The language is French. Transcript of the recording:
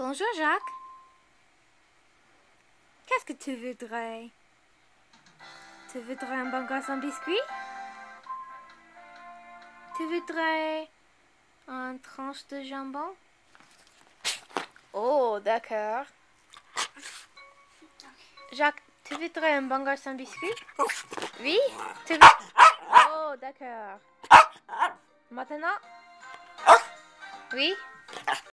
Bonjour Jacques. Qu'est-ce que tu voudrais? Tu voudrais un burger sans biscuit? Tu voudrais une tranche de jambon? Oh, d'accord. Jacques, tu voudrais un burger sans biscuit? Oui? Oh, d'accord. Maintenant? Oui?